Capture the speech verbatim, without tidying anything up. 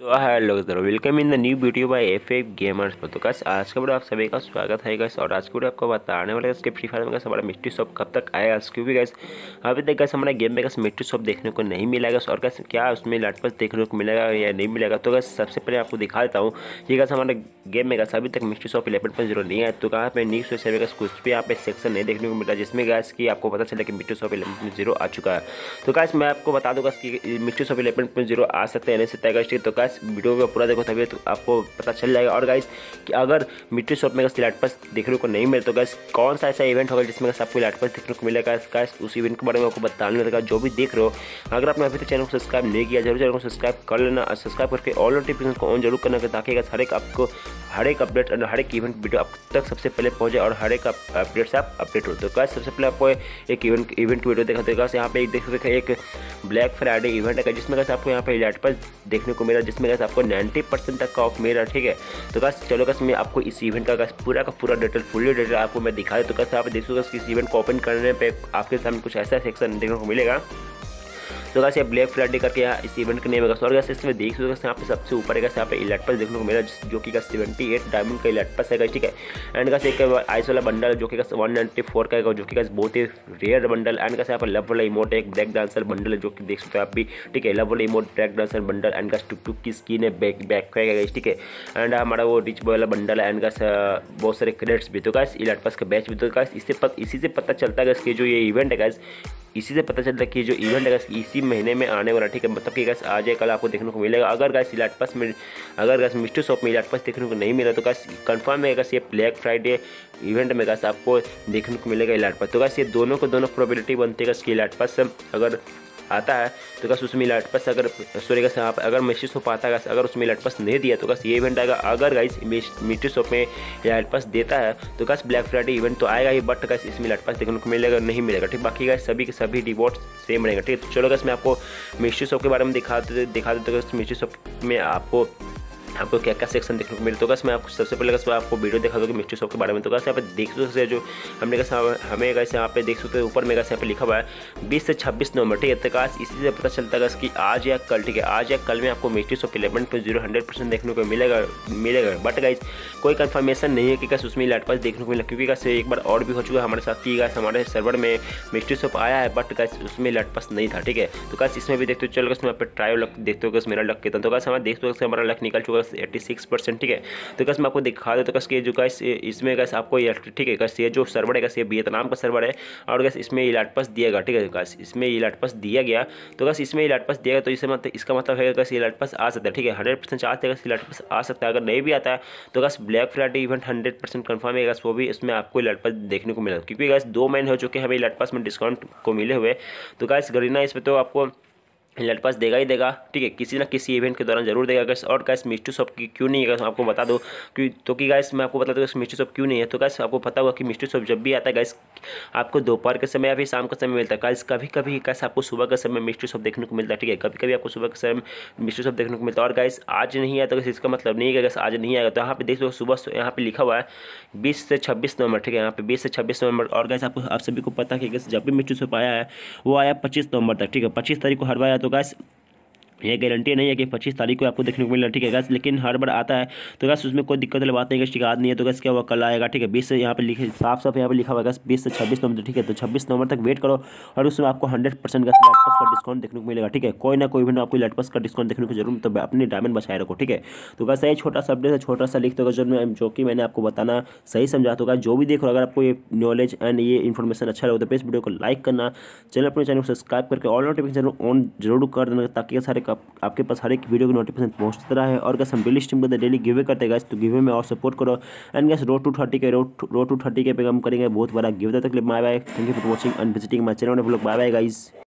तो हेलो दोस्तों, welcome in the new video by F F gamers. तो guys आज का वीडियो आप सभी का स्वागत है गाइस। और आज के वीडियो आपको बताने वाले इसके फ्री फायर में गाइस हमारा मिस्ट्री शॉप कब तक आएगा, क्योंकि गाइस अभी तक गाइस हमारे गेम में गाइस मिस्ट्री शॉप देखने को नहीं मिला गाइस। और गाइस क्या उसमें लाटपस देखने को मिलेगा या नहीं मिलेगा, तो गाइस सबसे पहले आपको दिखा देता हूँ कि गाइस हमारे गेम में गाइस अभी तक mystery shop eleven point zero नहीं है। तो कहाँ पे न्यूज़ से गाइस कुछ भी यहाँ पे सेक्शन नहीं देखने को मिला जिसमें गाइस कि आपको पता चला कि mystery shop eleven point zero आ चुका है। तो गाइस मैं आपको बता दूंगा कि mystery shop eleven point zero आ सकता है नहीं सकता है गाइस। तो गाइस वीडियो में पूरा देखो तभी तो आपको पता चल जाएगा। और गाइस कि अगर मिस्ट्री शॉप में गाइस लाटपस देखने को नहीं मिले तो गाइस कौन सा ऐसा इवेंट होगा जिसमें गाइस आपको लाटपस देखने को मिलेगा, गाइस उस इवेंट के बारे में आपको बताने लगा। जो भी देख रहे हो, अगर आपने अभी तक चैनल को सब्सक्राइब नहीं किया जरूर चैनल को सब्सक्राइब कर लेना और सब्सक्राइब करके ऑल नोटिफिकेशन को ऑन जरूर करना, ताकि गाइस हर एक आपको हर एक अपडेट और हर एक इवेंट वीडियो आप तक सबसे पहले पहुंचे और हर एक अपडेट से आप अपडेट हो। तो गाइस सबसे पहले आपको एक इवेंट इवेंट वीडियो देखा देगा। यहाँ पे एक देख सकते एक ब्लैक फ्राइडे इवेंट है जिसमें गाइस आपको यहाँ पे लाटपस देखने को मिला, जिसमें गाइस आपको नाइन्टी परसेंट तक का ऑफ मिला। ठीक है, तो गाइस चलो गाइस मैं आपको इस इवेंट का गाइस पूरा का पूरा डिटेल फुल्ली डिटेल आपको मैं दिखा दूँ। तो गाइस आप देख सकते इस इवेंट को ओपन करने पे आपके सामने कुछ ऐसा सेक्शन देखने को मिलेगा। तो गाइस ये ब्लैक फ्राइडे करके यहाँ इस इवेंट का नेम है। और गाइस इसमें देख सकते हो यहाँ पे सबसे ऊपर है यहाँ पे लाटपस देखने को मिला, जो कि सेवेंटी एट डायमंड का लाटपस है। ठीक है, एंड गाइस एक आइस वाला बंडल जो कि वन नाइन्टी फोर का है, जो कि गाइस बहुत ही रेयर बंडल। एंड गाइस यहाँ पर लव वाला इमोट है, एक ब्रेक डांसर बंडल है जो कि देख सकते हो आप भी। ठीक है, लव वाला emote break dancer bundle. And guys tuk tuk की स्किन है, बैक बैक का है। ठीक है, एंड हमारा वो रिच बॉय वाला बंडल है। एंड गाइस बहुत सारे क्रेडिट्स भी। तो गाइस लाटपस का बैच भी। तो गाइस इससे पत, इसी से पता चलता है गाइस कि जो ये इवेंट है गाइस इसी से पता चलता है कि जो इवेंट है गाइस इसी महीने में आने वाला। ठीक है, मतलब कि गाइस आज या कल आपको देखने को मिलेगा। अगर गाइस लाटपस में अगर गाइस मिस्ट्री शॉप में लाटपस देखने को नहीं मिला तो गाइस कंफर्म है गाइस ये ब्लैक फ्राइडे इवेंट में गाइस आपको देखने को मिलेगा लाटपस। तो गाइस ये दोनों को दोनों प्रोबेबिलिटी बनती है गाइस कि लाटपस अगर आता है तो गाइस उसमें लाटपस अगर सॉरी गाइस यहाँ पर अगर मिस्ट्री शॉप आता है गाइस अगर उसमें लाटपस नहीं दिया तो गाइस ये इवेंट आएगा। अगर गाइस मिस्ट्री शॉप में लाटपस देता है तो गाइस ब्लैक फ्राइडे इवेंट तो आएगा ही, बट गाइस इसमें लाटपस देखने को मिलेगा नहीं मिलेगा। ठीक, बाकी गाइस सभी के सभी रिवॉर्ड सेम रहेगा। ठीक है, तो चलो गाइस मैं आपको मिस्ट्री शॉप के बारे में दिखा दिखा देता हूँ। मिस्ट्री शॉप में आपको आपको क्या क्या सेक्शन देखने को मिले। तो गाइस मैं आपको सबसे पहले गाइस आपको वीडियो दिखा दूँगी मिस्ट्री शॉप के बारे में। तो गाइस यहाँ पे देख सकते हैं जो हमने गाइस हमें गाइस यहाँ पे देख सकते हैं ऊपर में गाइस यहाँ पे लिखा हुआ है बीस से छब्बीस नवंबर। ठीक है, तो गाइस इसी से पता चलता है गाइस कि आज या कल। ठीक है, आज या कल में आपको mystery shop eleven point zero hundred percent देखने को मिलेगा मिलेगा बट गाइस कोई कंफर्मेशन नहीं है कि गाइस उसमें लाटपस देखने को मिला, क्योंकि गाइस एक बार और भी हो चुका है हमारे साथ कि गाइस हमारे सर्वर में मिस्ट्री शॉप आया है बट गाइस उसमें लाटपस नहीं था। ठीक है, तो गाइस इसमें भी देखते हो। चलो गाइस मैं यहाँ पे ट्राई लक देखते हो गाइस मेरा लक कितना। तो गाइस हमारा देखते हो हमारा लक निकल चुका है एट्टी सिक्स परसेंट। ठीक है, तो गाइस मैं आपको दिखा देता हूं गाइस कि जो गाइस इसमें गाइस आपको ये ठीक है गाइस ये जो सर्वर है गाइस ये वियतनाम का सर्वर है और गाइस इसमें लाटपस दिया गया। ठीक है गाइस इसमें लाटपस दिया गया तो गाइस इसमें लाटपस दिया गया तो इससे मतलब इसका मतलब है गाइस ये लाटपस आ सकता है। ठीक है, हंड्रेड परसेंट चाहते हैं गाइस लाटपस आ सकता है। अगर नहीं भी आता है तो guys black Friday event hundred percent confirm है गाइस वो भी इसमें आपको लाटपस देखने को मिलेगा, क्योंकि गाइस दो महीने हो चुके हैं हमें लाटपस में डिस्काउंट को मिले हुए। तो गाइस गरीना इसमें तो आपको लाटपस देगा ही देगा। ठीक है, किसी ना किसी इवेंट के दौरान जरूर देगा गाइस। और गाइस मिस्ट्री शॉप की क्यों नहीं है गाइस आपको बता दो कि तो कि गाइस मैं आपको बता दूँ मिस्ट्री शॉप क्यों नहीं है। तो गाइस आपको पता होगा कि मिस्ट्री शॉप जब भी आता है गाइस आपको दोपहर के समय या फिर शाम का समय मिलता है। गाइस कभी कभी गाइस आपको सुबह का समय मिस्ट्री शॉप देखने को मिलता है। ठीक है, कभी कभी आपको सुबह के समय मिस्ट्री शॉप देखने को मिलता है। और गाइस आज नहीं आया तो इसका मतलब नहीं है गाइस आज नहीं आएगा। तो यहाँ पे देख लो सुबह यहाँ पे लिखा हुआ है बीस से छब्बीस नवंबर। ठीक है, यहाँ पे बीस से छब्बीस नवंबर। और गाइस आपको आप सभी को पता है कि गाइस जब भी मिस्ट्री शॉप आया है वो आया पच्चीस नवंबर तक। ठीक है, पच्चीस तारीख को हर बार आया। तो गाइस ये गारंटी नहीं है कि पच्चीस तारीख को आपको देखने को मिल रहा है। ठीक है गाइस, लेकिन हर बार आता है तो गाइस उसमें कोई दिक्कत वाली बात नहीं है, शिकायत नहीं है। तो गाइस क्या हुआ कल आएगा। ठीक है, बीस से यहाँ पे लिखे साफ साफ यहाँ पे लिखा हुआ गाइस बीस से छब्बीस नवंबर। ठीक है, तो छब्बीस नवंबर तक वेट करो और उसमें आपको हंड्रेड परसेंट गाइस लाटपस का डिस्काउंट देखने को मिलेगा। ठीक है, कोई ना कोई भी आपको लाटपस का डिस्काउंट देखने को जरूर, तो अपनी डायमंड बचाए रखो। ठीक है, तो गाइस ये छोटा सा अपडेट है, छोटा सा लिख दो जो कि मैंने आपको बताना सही समझा। तो गाइस जो भी देख रहा अगर आपको ये नॉलेज एंड ये इन्फॉर्मेशन अच्छा लगे तो प्लीज वीडियो को लाइक करना, चैनल अपने चैनल को सब्सक्राइब करके ऑल नोटिफिकेशन ऑन जरूर कर देना, ताकि सारे आपके पास हर एक वीडियो की नोटिफिकेशन पहुंचता रहा है। और गाइस हम डेली स्ट्रीम करते डेली गिवे करते हैं गाइस, तो गिवे में और सपोर्ट करो। And guys road to thirty के रोड रोड टू थर्टी के पे हम करेंगे बहुत बड़ा गिवे। तक bye bye, thank you for watching and visiting my channel. Bye bye guys.